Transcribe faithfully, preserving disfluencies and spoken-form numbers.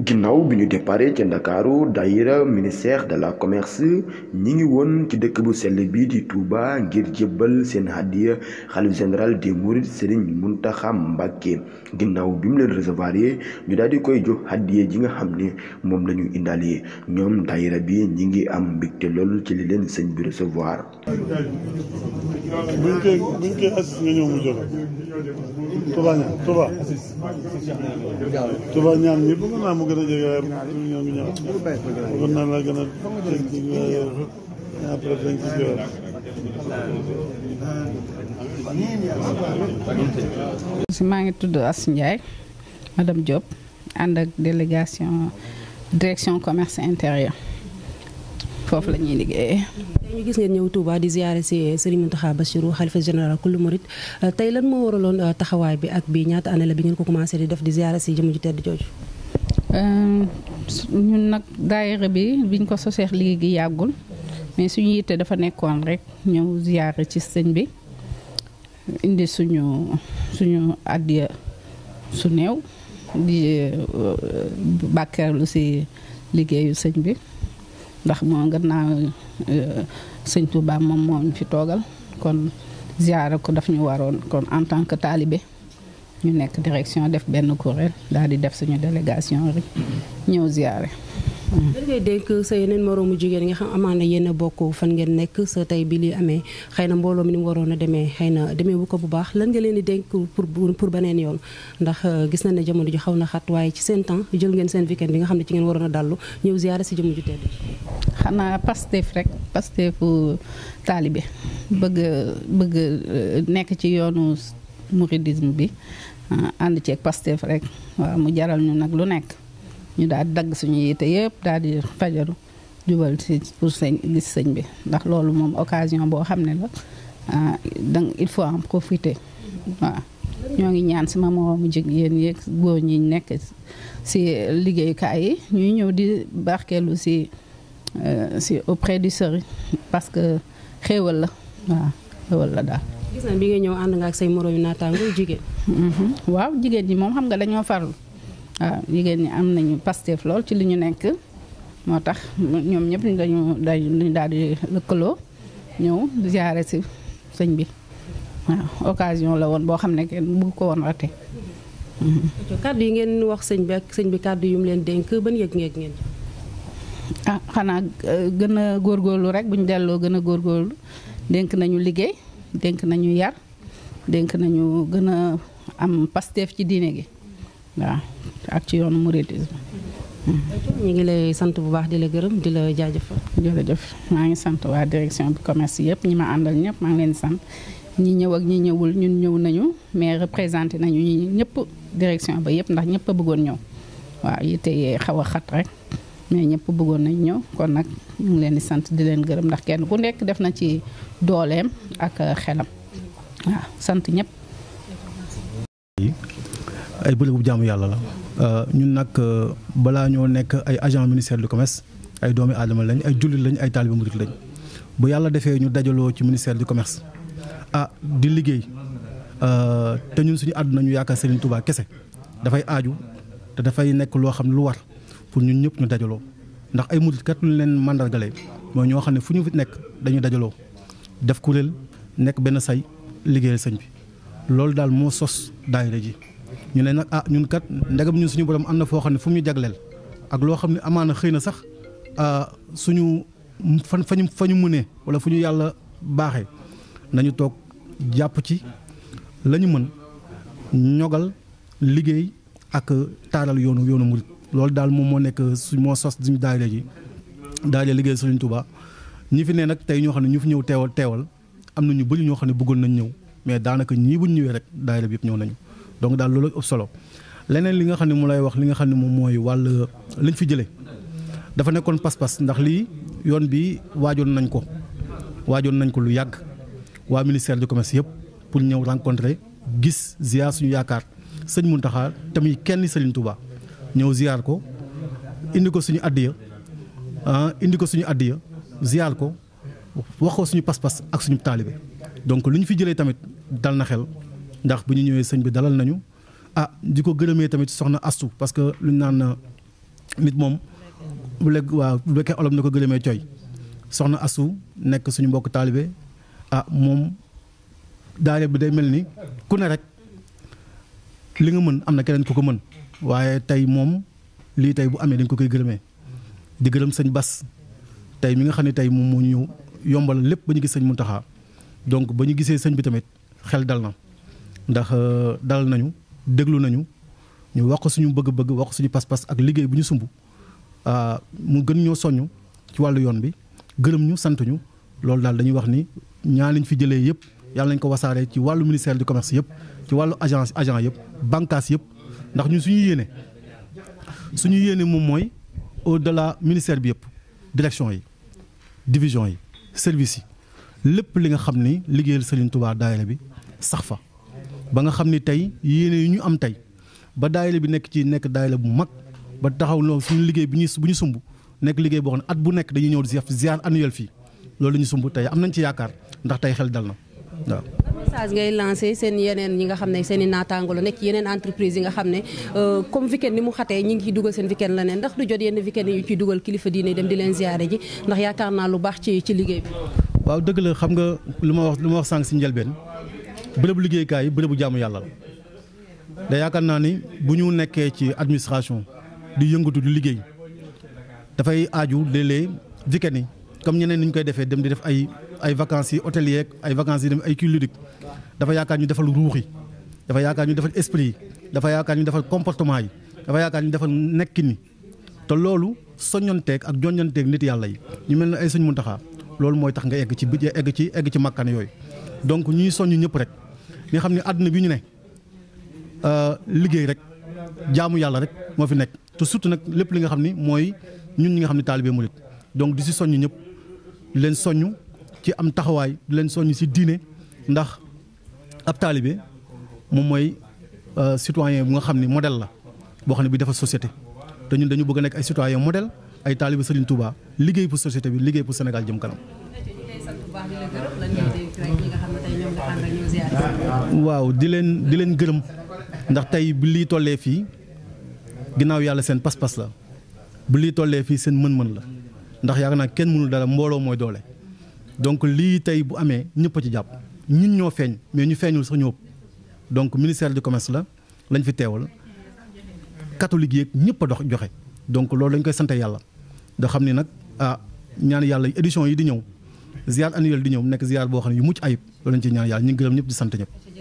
ginnaaw bi ñu déparé ca Ndakaaru daayira ministère de la commerce ñi ngi woon ci dëkk bu sell bi di Touba ngir jébbal seen hadiya xalif général des mourides Serigne Mountakha Mbacké ginnaaw bi mu leen recevoir ñu daal di koy jox hadiya ji nga xam ne moom la ñu indaale ñoom daayira bi ñi ngi am mbégte lool ci li leen sëñ bi recevoir. buñ koy buñ koy assis nga ñëw mu joxe Touba ñaan Touba Touba ñaan ñi bëgg naa mu gën a jege waaye ñoo ngi ñëw bëgg naa la gën a jege waaye après dañ ci jëwaat. maa ngi tudd Asou Ndiaye madame Diop ànd ak délégation direction commerce intérieur foofu la ñuy liggéeyee. ñu gis ngeen ñëw Touba di ziare si Serigne Mountakha Bassirou xalifa général kullu murid tey lan moo waraloon taxawaay bi ak bi ñaata année la bi ngeen ko commencé di def di ziare si jëmm ju tedd jooju. ñun nag daayira bi biñ ko soseex léegi yàggul mais suñu yitte dafa nekkoon rek ñëw ziare ci sëñ bi indi suñu suñu addiya su néew di bàkkeerlu si liggéeyu sëñ bi ndax moo gannaaw sëñ Touba moom moo ñu fi toogal kon ziare ko daf ñu waroon kon en tant que talibé ñu nekk direction def benn kuréel daal di def suñu délégation rek ñëw ziare. lan ngay dénk sa yeneen moroomu jigéen nga xam amaana yéen a bokk fan ngeen nekk sa tey bi li amee xëy na mbooloo mi ni mu waroon a demee xëy na demee bu ko bu baax lan nga leen di dénk pour pour beneen yoon ndax gis nañ ne jamono ji xaw na xat waaye ci seen temps jël ngeen seen weekend bi nga xam ne ci ngeen waroon a dallu ñëw ziare si jëmm ju tedd. xanaa Pastef rek Pastefu taalibe bëgg bëgg nekk ci yoonu mouridisme bi ànd ceeg Pastef rek waaw mu jaral ñu nag lu nekk ñu daal di dagg suñu yite yëpp daal di fajaru jubal si pour sëñ gis sëñ bi ndax loolu moom occasion boo xam ne la donc il faut en profiter waaw ñoo ngi ñaan sama moroomu jigéen yeeg góor ñi nekk si liggéeyukaay yi ñuy ñëw di barkeelu si si auprès du sëriñ parce que xéewal la waaw xéewal la daal. gis nañ bi nga ñëw ànd nga ak say moroomu naataango jigéen. waaw jigéen ñi moom xam nga dañoo farlu waaw jigéen ñi am nañu Pastef lool ci li ñu nekk moo tax ñoom ñëpp dañu dañu daal di lëkkaloo ñëw ziare si sëñ bi waaw occasion la woon boo xam ne kenn bëgg ko woon raté. kàddu yi ngeen wax sëñ bi ak sëñ bi kàddu yu mu leen dénk ban yëg-yëg ngeen. ah xanaa gën a góorgóorlu rek bu ñu delloo gën a góorgóorlu dénk nañu liggéey dénk nañu yar dénk nañu gën a am Pastef ci diine gi waaw ak ci yoonu mouridisme. ñu ngi lay sant bu baax di la gërëm di la jaajëfal. jërëjëf maa ngi sant waa direction bi commerce yëpp ñi ma àndal ñëpp maa ngi leen di sant ñi ñëw ak ñi ñëwul ñun ñëw nañu mais représenté nañu ñi ñëpp direction ba yëpp ndax ñëpp a bëggoon ñëw waaw yitte yee xaw a xat rek mais ñëpp bëggoon nañ ñëw kon nag ñu ngi leen di sant di leen gërëm ndax kenn ku nekk def na ci dooleem ak xelam waaw sant ñëpp. ay bërëbu jaamu yàlla la ñun nag balaa ñoo nekk ay agent ministère du commerce ay doomi aadama lañ ay jullit lañ ay taalibe murit lañ bu yàlla defee ñu dajaloo ci ministère du commerce ah di liggéey te ñun suñu àdduna ñu yaakaar Serigne Touba kese dafay aaju te dafay nekk loo xam ne lu war pour ñun ñëpp ñu dajaloo ndax ay murit kat lu leen mandargale mooy ñoo xam ne fu ñu fi nekk dañuy dajaloo def kuréel nekk benn say liggéeyal sëñ bi loolu daal moo sos daayira ji. ñu ne nag ah ñun kat ndegam ñun suñu borom am na foo xam ne fu mu ñu jagleel ak loo xam ne amaana xëy na sax suñu fan fa ñu fa ñu mënee wala fu ñu yàlla baaxee nañu toog jàpp ci la ñu mën ñogal liggéey ak taaral yoonu yoonu murit loolu daal moom moo nekk su moo sos suñu daayira ji daayira liggéey Sëriñ Touba ñi fi ne nag tey ñoo xam ne ñu fi ñëw teewal teewal am na ñu bëri ñoo xam ne bëggoon nañ ñëw mais daanaka ñii buñ ñëwee rek daayira bi yëpp ñëw nañu. donc daal loolu ëpp solo leneen li nga xam ne mu lay wax li nga xam ne moom mooy wàll lañ fi jëlee dafa nekkoon pas-pas ndax lii yoon bi waajoon nañ ko waajoon nañ ko lu yàgg waa ministère du commerce yëpp pour ñëw rencontrer gis ziar suñu yaakaar sëñ Mountakha tamit kenn Serigne Touba ñëw ziar ko indi ko suñu addiya ah indi ko suñu addiya ziar ko wax ko suñu pas-pas ak suñu taalibe donc lu ñu fi jëlee tamit dal na xel. ndax bu ñu ñëwee sëñ bi dalal nañu ah di ko gërëmee tamit soxna Astu parce que lu ñu naan nit moom bu lekk waaw bu lekkee olof na ko gëlëmee cooy soxna Asu nekk suñu mbokk taalibe ah moom daare bi day mel ni ku ne rek li nga mën am na keneen ku ko mën waaye tey moom lii tey bu amee dañ ko koy gërëmee di gërëm sëñ Bas tey mi nga xam ne tey moom moo ñu yombal lépp ba ñu gis sëñ Muntaxa donc ba ñu gisee sëñ bi tamit xel dal na ndax dal nañu déglu nañu ñu wax ko suñu bëgg-bëgg wax ko suñu pas-pas ak liggéey bu ñu sumb mu gën ñoo soññ ci wàllu yoon bi gërëm ñu sant ñu loolu daal dañuy wax ni ñaan lañ fi jëlee yëpp yàlla nañ ko wasaaree ci wàllu ministère du commerce yëpp ci wàllu agence agent yëpp bànqaas yëpp ndax ñun suñu yéene suñu yéene moom mooy au delà ministère bi yëpp direction yi division yi service yi lépp li nga xam ni liggéeyal Serigne Touba daayira bi sax fa ba nga xam ni tey yéene yi ñu am tey ba daayira bi nekk ci nekk daayira bu mag ba taxaw loolu suñu liggéey bi ñu bu ñu sumb nekk liggéey boo xam ne at bu nekk dañuy ñëw di ziar annuel fii loolu la ñu sumb tey am nañ ci yaakaar ndax tey xel dal na waaw. message ngay lancé seen yeneen ñi nga xam ne seen i naataango la nekk yeneen entreprise yi nga xam ne comme weekend ni mu xatee ñi ngi ciy dugal seen weekend la ne ndax du jot yenn weekend yi ciy dugal kilifa diine dem di leen ziare ji ndax yaakaar naa lu baax ci ci liggéey bi. waaw dëgg la xam nga lu ma wax lu ma wax sànq si njëlbeen bërëbu liggéeykaay yi bërëbu jaamu yàlla la da yaakaar naa ni bu ñu nekkee ci administration di yëngatu di liggéey dafay aaju léeg-léeg weekend yi comme ñeneen ni ñu koy defee dem di def ay ay vacances yi hôtelier ay vacances yi dem ay kii ludique dafa yaakaar ñu defal ruux yi dafa yaakaar ñu defal esprit yi dafa yaakaar ñu defal comportement yi dafa yaakaar ñu defal nekkin ni te loolu soññanteeg ak jonñanteeg nit yàlla yi ñu mel ne ay Sëñ Muntaxa loolu mooy tax nga egg ci bi egg ci egg ci makkaan yooyu donc ñuy soññ ñëpp rek nga xam ne àdduna bi ñu ne liggéey rek jaamu yàlla rek moo fi nekk te surtout nag lépp li nga xam ni mooy ñun ñi nga xam ne taalibe murit donc di si soññ ñëpp di leen soññ ci am taxawaay di leen soññ si diine ndax ab taalibe moom mooy citoyen bu nga xam ni modèle la boo xam ne bi dafa société te ñun dañu bëgg a nekk ay citoyen modèle ay taalibe Serigne Touba liggéey pour société bi liggéey pour Sénégal jëm kanam. waaw di leen di leen gërëm ndax tey bi lii tollee fii ginnaaw yàlla seen pas-pas la bu lii tollee fii seen mën-mën la ndax yaakaar naa kenn mënul dara mbooloo mooy doole donc lii tey bu amee ñëpp a ci jàpp ñun ñoo feeñ mais ñu feeñul sax ñoo ëpp donc ministère du commerce la lañ fi teewal catholique yeeg ñëpp a dox joxe donc loolu lañ koy sant yàlla da xam ni nag ah ñaan yàlla édition yi di ñëw ziar annuel di ñëw nekk ziar boo xam ne yu mucc ayib loolu lañ ci ñaan yàlla ñu ngi gërëm ñëpp di sant ñëpp.